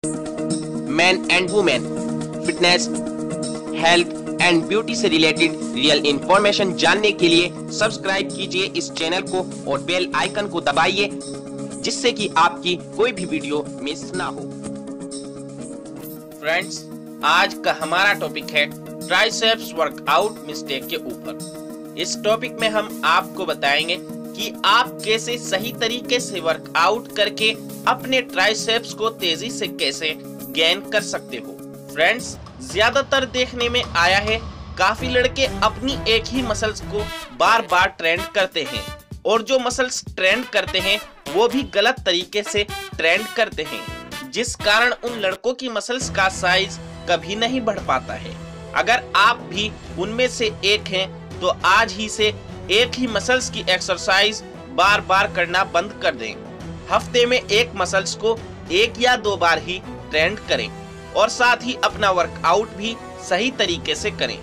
Man and women, fitness, health and beauty से related real information जानने के लिए सब्सक्राइब कीजिए इस चैनल को और बेल आइकन को दबाइए, जिससे कि आपकी कोई भी वीडियो मिस ना हो। फ्रेंड्स, आज का हमारा टॉपिक है ट्राइसेप्स वर्कआउट मिस्टेक के ऊपर। इस टॉपिक में हम आपको बताएंगे कि आप कैसे सही तरीके से वर्कआउट करके अपने ट्राइसेप्स को तेजी से कैसे गेन कर सकते हो। फ्रेंड्स, ज्यादातर देखने में आया है काफी लड़के अपनी एक ही मसल्स को बार बार ट्रेंड करते हैं और जो मसल्स ट्रेंड करते हैं वो भी गलत तरीके से ट्रेंड करते हैं, जिस कारण उन लड़कों की मसल्स का साइज कभी नहीं बढ़ पाता है। अगर आप भी उनमें से एक हैं तो आज ही से एक ही मसल्स की एक्सरसाइज बार बार करना बंद कर दें। हफ्ते में एक मसल्स को 1 या 2 बार ही ट्रेंड करें और साथ ही अपना वर्कआउट भी सही तरीके से करें।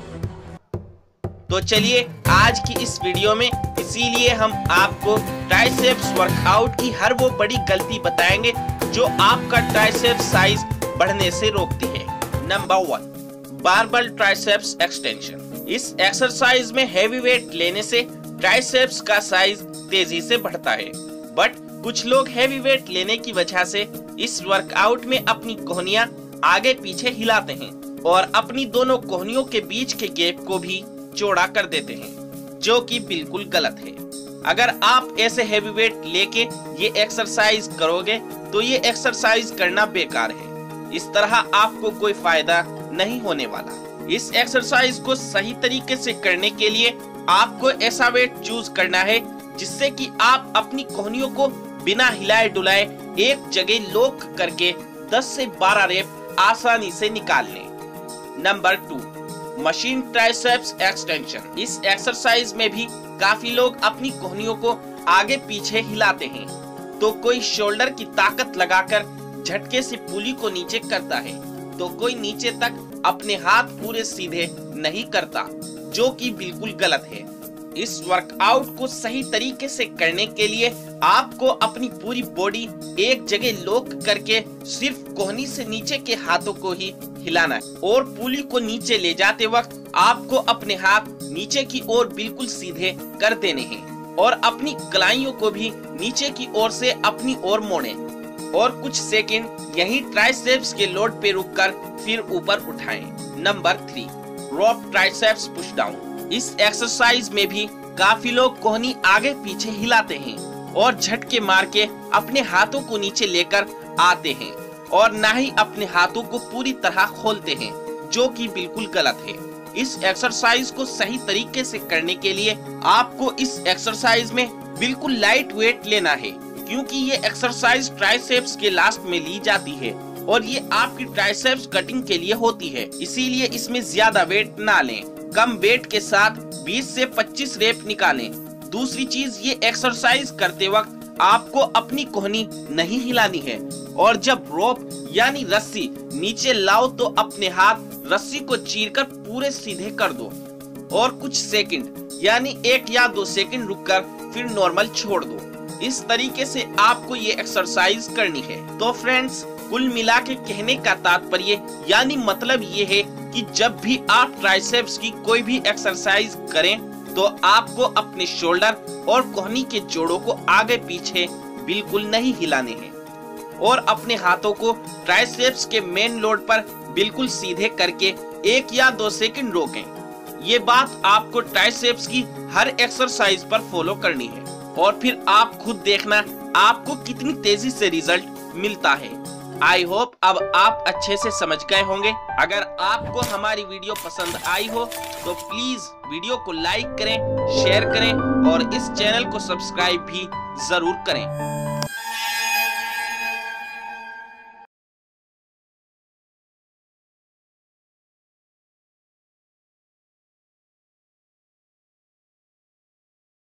तो चलिए आज की इस वीडियो में इसीलिए हम आपको ट्राइसेप्स वर्कआउट की हर वो बड़ी गलती बताएंगे जो आपका ट्राइसेप्स साइज बढ़ने से रोकती है। Number 1, barbell triceps extension. इस एक्सरसाइज में हैवी वेट लेने से ट्राइसेप्स का साइज तेजी से बढ़ता है, बट कुछ लोग हैवी वेट लेने की वजह से इस वर्कआउट में अपनी कोहनियां आगे पीछे हिलाते हैं और अपनी दोनों कोहनियों के बीच के गैप को भी चौड़ा कर देते हैं, जो कि बिल्कुल गलत है। अगर आप ऐसे हैवी वेट लेके ये एक्सरसाइज करोगे तो ये एक्सरसाइज करना बेकार है। इस तरह आपको कोई फायदा नहीं होने वाला। इस एक्सरसाइज को सही तरीके से करने के लिए आपको ऐसा वेट चूज करना है जिससे कि आप अपनी कोहनियों को बिना हिलाए डुलाए एक जगह लॉक करके 10 से 12 रेप आसानी से निकाल लें। Number 2, machine triceps extension. इस एक्सरसाइज में भी काफी लोग अपनी कोहनियों को आगे पीछे हिलाते हैं, तो कोई शोल्डर की ताकत लगाकर झटके से पुली को नीचे करता है, तो कोई नीचे तक अपने हाथ पूरे सीधे नहीं करता, जो कि बिल्कुल गलत है। इस वर्कआउट को सही तरीके से करने के लिए आपको अपनी पूरी बॉडी एक जगह लॉक करके सिर्फ कोहनी से नीचे के हाथों को ही हिलाना है और पुली को नीचे ले जाते वक्त आपको अपने हाथ नीचे की ओर बिल्कुल सीधे कर देने हैं और अपनी कलाइयों को भी नीचे की ओर से अपनी ओर मोड़ें और कुछ सेकंड यही ट्राइसेप्स के लोड पे रुककर फिर ऊपर उठाएं। Number 3, rope triceps push down. इस एक्सरसाइज में भी काफी लोग कोहनी आगे पीछे हिलाते हैं और झटके मार के अपने हाथों को नीचे लेकर आते हैं और ना ही अपने हाथों को पूरी तरह खोलते हैं, जो कि बिल्कुल गलत है। इस एक्सरसाइज को सही तरीके से करने के लिए आपको इस एक्सरसाइज में बिल्कुल लाइट वेट लेना है, क्योंकि ये एक्सरसाइज ट्राइसेप्स के लास्ट में ली जाती है और ये आपकी ट्राइसेप्स कटिंग के लिए होती है, इसीलिए इसमें ज्यादा वेट ना लें। कम वेट के साथ 20 से 25 रेप निकालें। दूसरी चीज, ये एक्सरसाइज करते वक्त आपको अपनी कोहनी नहीं हिलानी है और जब रोप यानी रस्सी नीचे लाओ तो अपने हाथ रस्सी को चीरकर पूरे सीधे कर दो और कुछ सेकंड यानी 1 या 2 सेकंड रुककर फिर नॉर्मल छोड़ दो। इस तरीके से आपको ये एक्सरसाइज करनी है। तो फ्रेंड्स, कुल मिला के कहने का तात्पर्य यानी मतलब ये है कि जब भी आप ट्राइसेप्स की कोई भी एक्सरसाइज करें तो आपको अपने शोल्डर और कोहनी के जोड़ों को आगे पीछे बिल्कुल नहीं हिलाने हैं और अपने हाथों को ट्राइसेप्स के मेन लोड पर बिल्कुल सीधे करके 1 या 2 सेकंड रोकें। ये बात आपको ट्राइसेप्स की हर एक्सरसाइज पर फॉलो करनी है और फिर आप खुद देखना आपको कितनी तेजी से रिजल्ट मिलता है। आई होप अब आप अच्छे से समझ गए होंगे। अगर आपको हमारी वीडियो पसंद आई हो तो प्लीज वीडियो को लाइक करें, शेयर करें और इस चैनल को सब्सक्राइब भी जरूर करें।